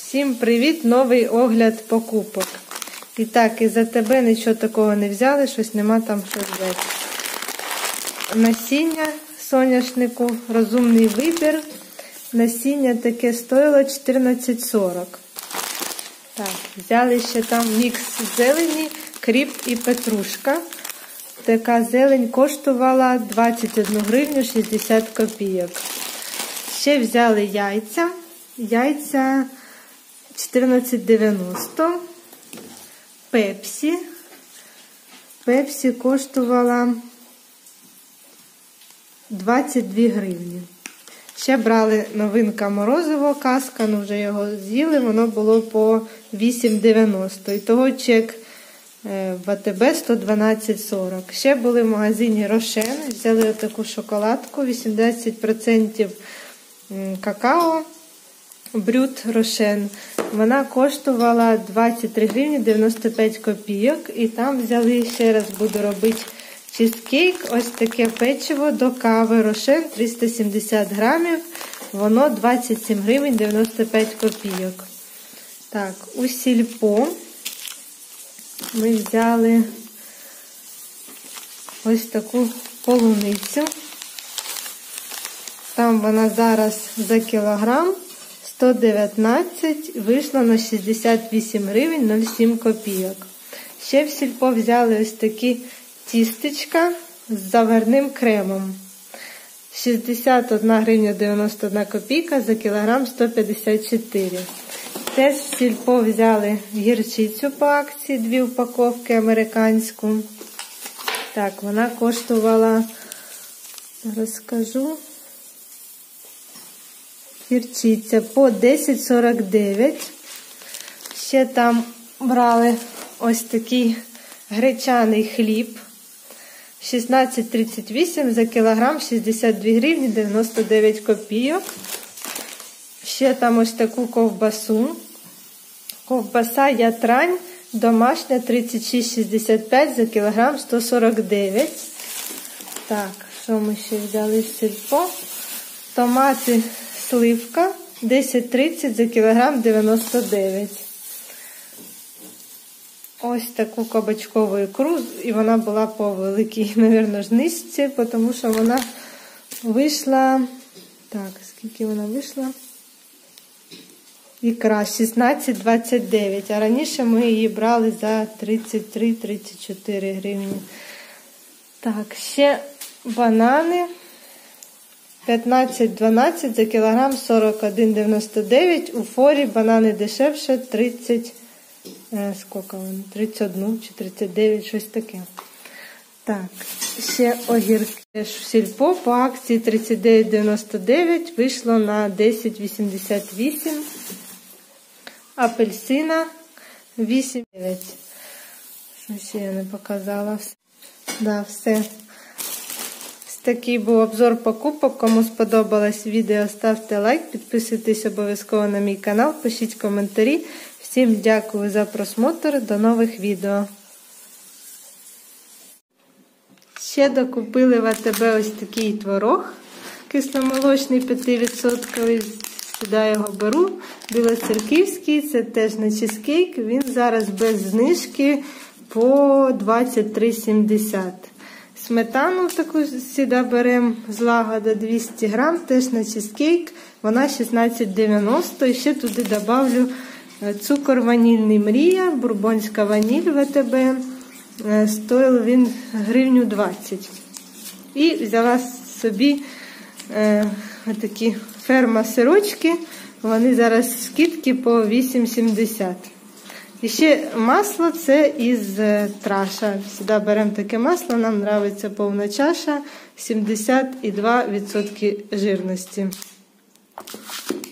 Всім привіт! Новий огляд покупок. І так, із-за тебе нічого такого не взяли, щось нема там що взяти. Насіння соняшнику, розумний вибір. Насіння таке стоїло 14,40. Так, взяли ще там мікс зелені, кріп і петрушка. Така зелень коштувала 21 гривню 60 копійок. Ще взяли яйця. Яйця 14,90. Пепсі. Пепсі коштувала 22 гривні. Ще брали новинка морозиво, казка, ну вже його з'їли, воно було по 8,90. І того чек в АТБ 112,40. Ще були в магазині Рошен, взяли отаку шоколадку, 80% какао, брют Рошен. Вона коштувала 23 гривні 95 копійок. І там взяли, ще раз буду робити чизкейк, ось таке печиво до кави Рошен, 370 грамів, воно 27 гривень 95 копійок. Так, у Сільпо ми взяли ось таку полуницю. Там вона зараз за кілограм 119, вийшло на 68 гривень 07 копійок. Ще в Сільпо взяли ось такі тістечка з заварним кремом. 61 гривня 91 копійка, за кілограм 154. Теж в Сільпо взяли гірчицю по акції, 2 упаковки американську. Так, вона коштувала, розкажу, гірчиця по 10,49. Ще там брали ось такий гречаний хліб. 16,38 за кілограм, 62 гривні 99 копійок. Ще там ось таку ковбасу. Ковбаса Ятрань домашня 36,65 за кілограм 149. Так, що ми ще взяли в Сільпо? Томати сливка 10,30 за кілограм 99. Ось таку кабачкову ікру, і вона була по великій, мабуть, знижці, тому що вона вийшла, так, скільки вона вийшла? Ікра 16,29, а раніше ми її брали за 33-34 гривні. Так, ще банани 15,12 за кілограм 41,99, у Форі банани дешевше 30, скільки вони? 31 чи 39, щось таке. Так, ще огірки в Сільпо по акції 39,99 вийшло на 10,88. Апельсина 8,9. Що ще я не показала? Да, все. Такий був обзор покупок. Кому сподобалось відео, ставте лайк, підписуйтесь обов'язково на мій канал, пишіть коментарі. Всім дякую за просмотр, до нових відео. Ще докупили в АТБ ось такий творог кисломолочний 5%. Сюди його беру. Білоцерківський, це теж на чизкейк. Він зараз без знижки по 23,70. Сметану таку сюди беремо з Лагода 200 грам, теж на чизкейк. Вона 16,90. І ще туди добавлю цукор ванільний Мрія, бурбонська ваніль ВТБ. Стоїв він гривню 20. І взяла собі такі ферма сирочки. Вони зараз скидки по 8,70. І ще масло це із Траша. Сюди беремо таке масло, нам подобається повна чаша, 72% жирності.